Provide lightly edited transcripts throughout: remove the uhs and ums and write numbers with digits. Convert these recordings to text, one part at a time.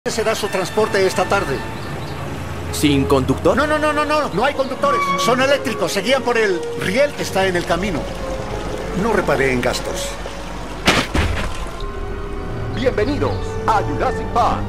Será su transporte esta tarde. ¿Sin conductor? No hay conductores. Son eléctricos, se guían por el riel que está en el camino. No reparé en gastos. Bienvenidos a Jurassic Park.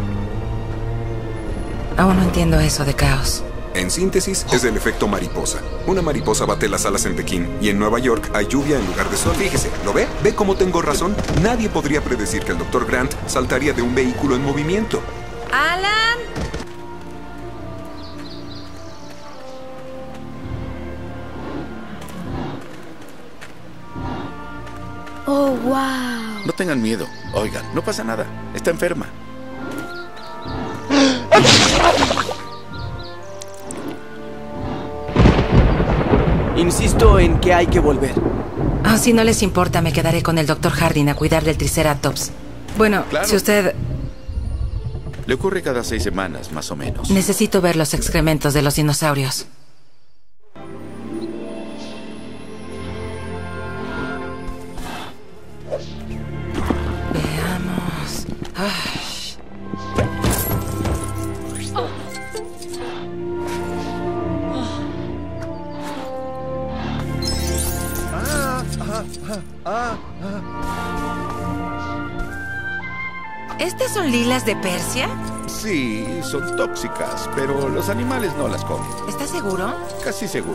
Aún no entiendo eso de caos. En síntesis, es el efecto mariposa. Una mariposa bate las alas en Pekín y en Nueva York hay lluvia en lugar de sol. Fíjese, ¿lo ve? ¿Ve cómo tengo razón? Nadie podría predecir que el Dr. Grant saltaría de un vehículo en movimiento. ¡Alan! ¡Oh, wow! No tengan miedo. Oigan, no pasa nada. Está enferma. Insisto en que hay que volver. Si no les importa, me quedaré con el Dr. Harding a cuidar del Triceratops. Bueno, Claro. si usted... Le ocurre cada 6 semanas, más o menos. Necesito ver los excrementos de los dinosaurios. Veamos... ¿Estas son lilas de Persia? Sí, son tóxicas, pero los animales no las comen. ¿Estás seguro? Casi seguro.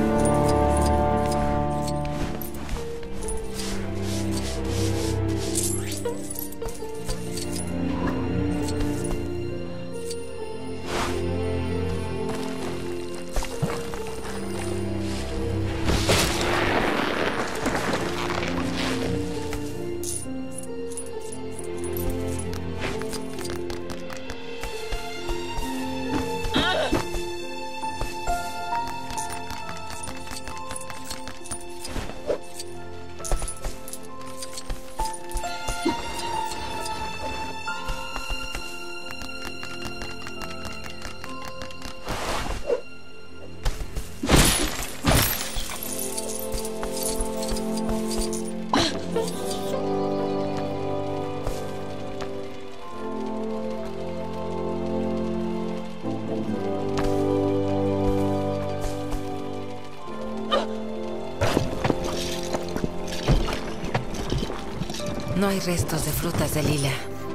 No hay restos de frutas de lila.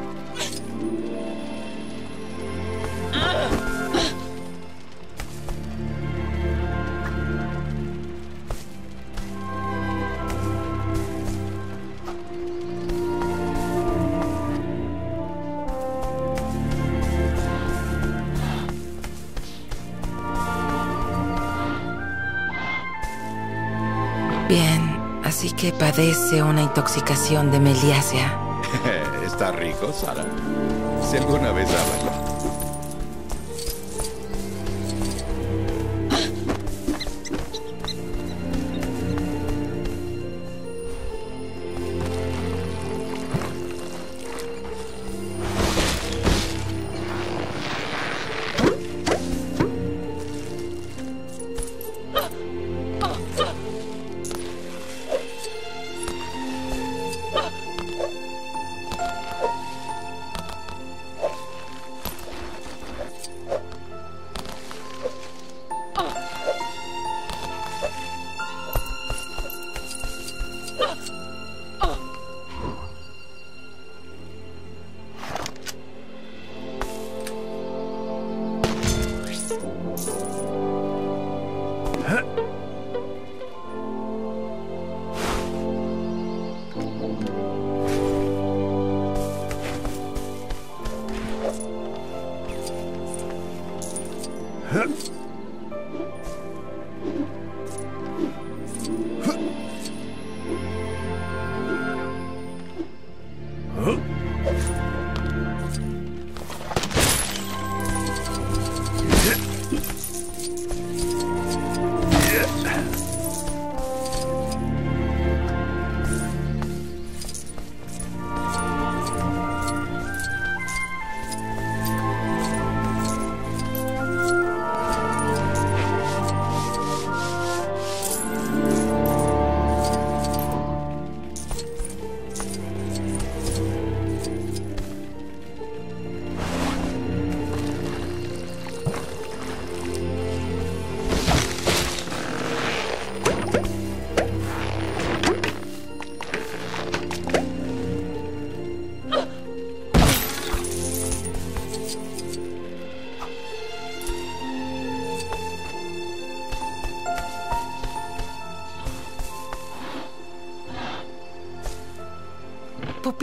Bien, así que padece una intoxicación de meliácea. Está rico, Sara. Si alguna vez ha bailado.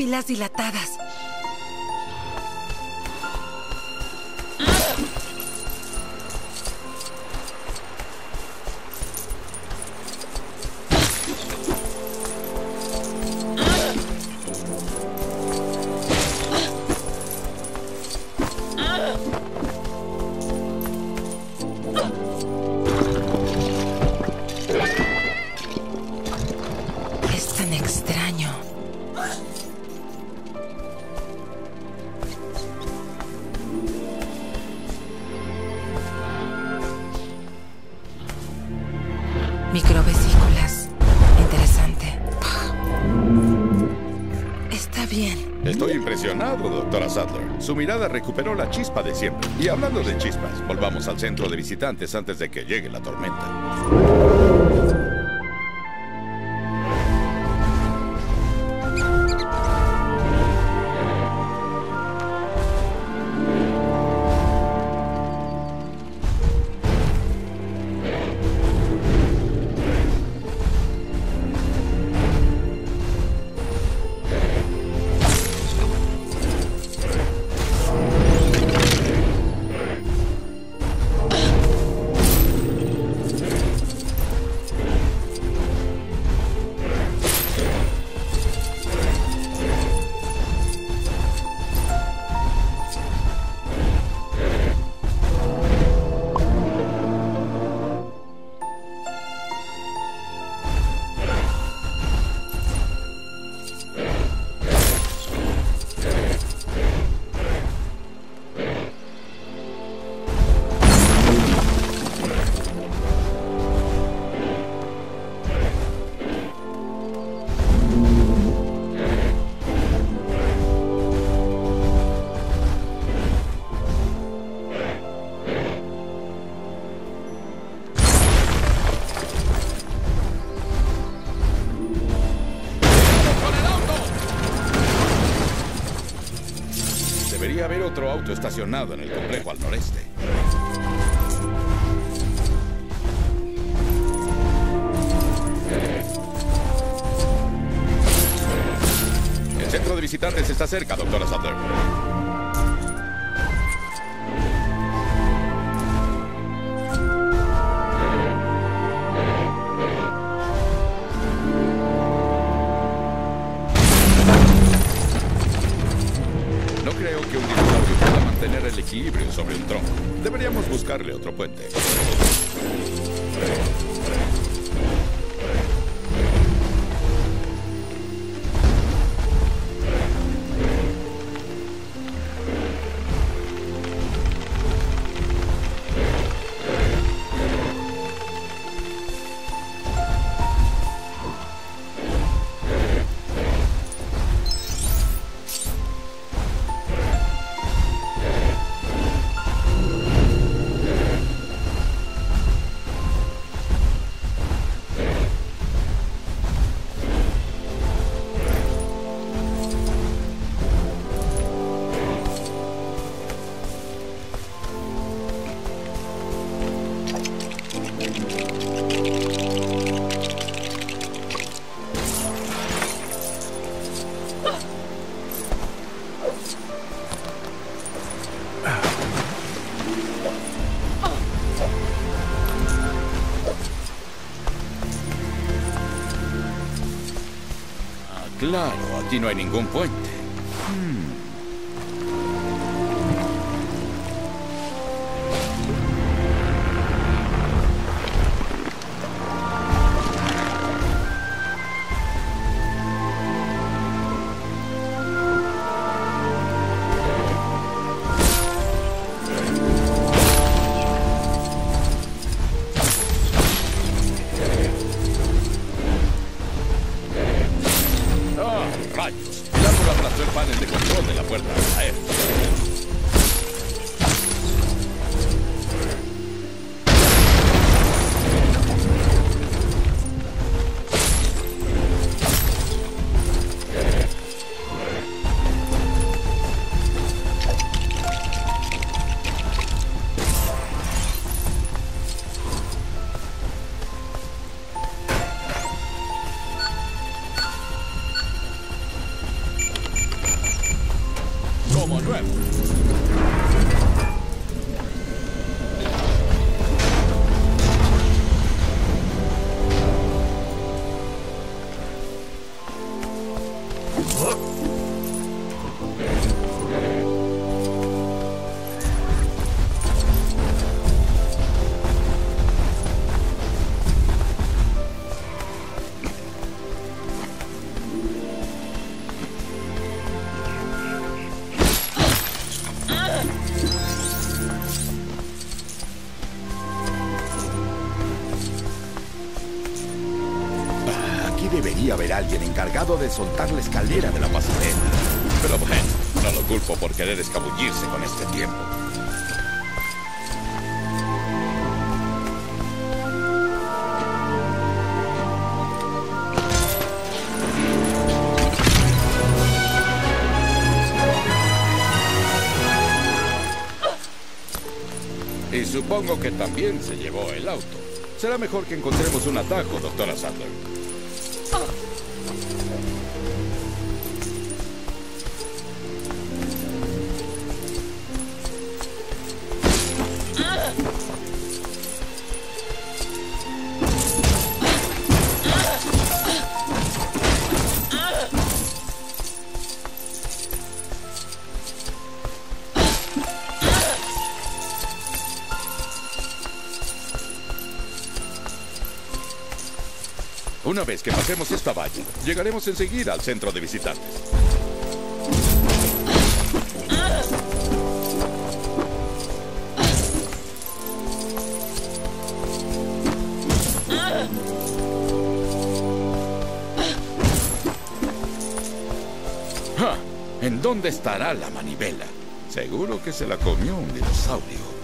pupilas dilatadas. Es tan extraño. Microvesículas. Interesante. Está bien. Estoy impresionado, doctora Sadler. Su mirada recuperó la chispa de siempre. Y hablando de chispas, volvamos al centro de visitantes antes de que llegue la tormenta. Debería haber otro auto estacionado en el complejo al noreste. El centro de visitantes está cerca, doctora Sadler. No creo que un dinosaurio pueda mantener el equilibrio sobre un tronco. Deberíamos buscarle otro puente. Claro, aquí no hay ningún puente. ¡Ah, rayos! El árbol Debería haber alguien encargado de soltar la escalera de la pasarela. Pero bueno, no lo culpo por querer escabullirse con este tiempo. Y supongo que también se llevó el auto. Será mejor que encontremos un atajo, doctora Sadler. Una vez que pasemos esta valla, llegaremos enseguida al centro de visitantes. ¡Ja! ¿En dónde estará la manivela? Seguro que se la comió un dinosaurio.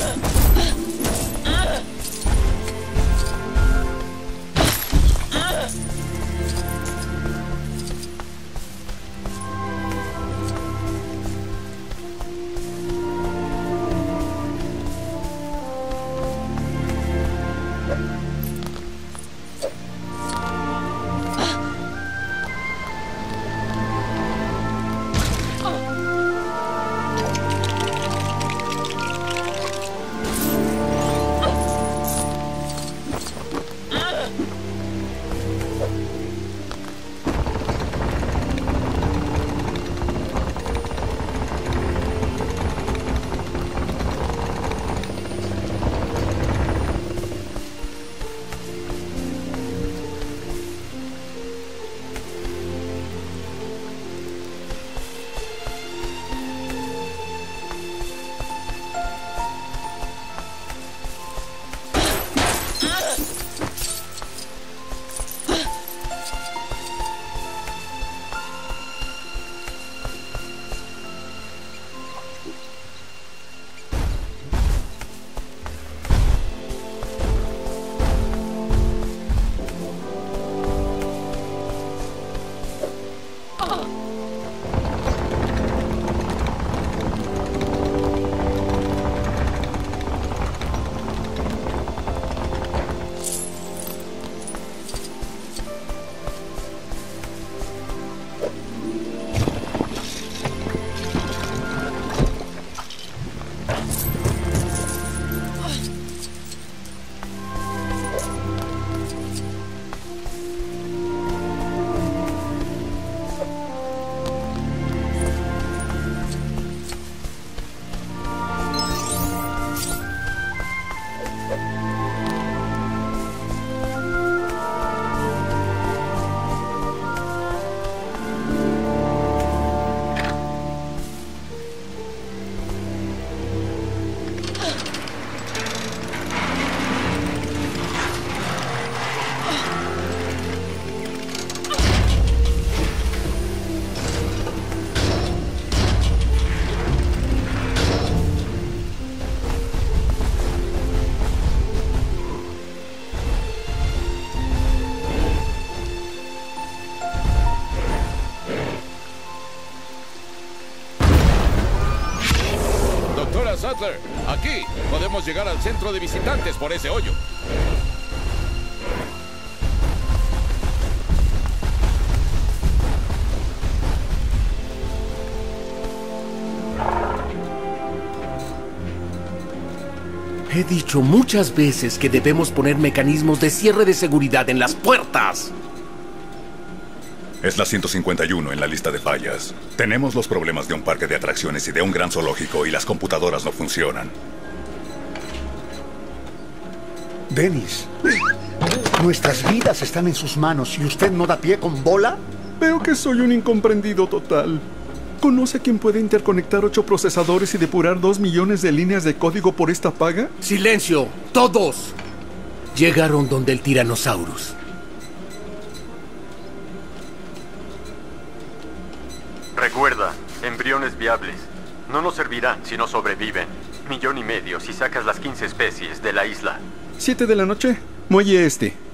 Sadler, aquí podemos llegar al centro de visitantes por ese hoyo. He dicho muchas veces que debemos poner mecanismos de cierre de seguridad en las puertas. Es la 151 en la lista de fallas. Tenemos los problemas de un parque de atracciones y de un gran zoológico y las computadoras no funcionan. Dennis, nuestras vidas están en sus manos y usted no da pie con bola. Veo que soy un incomprendido total. ¿Conoce a quién puede interconectar 8 procesadores y depurar 2 millones de líneas de código por esta paga? ¡Silencio! ¡Todos! Llegaron donde el Tyrannosaurus. Recuerda, embriones viables. No nos servirán si no sobreviven. 1,5 millones si sacas las 15 especies de la isla. 7 de la noche, muelle este.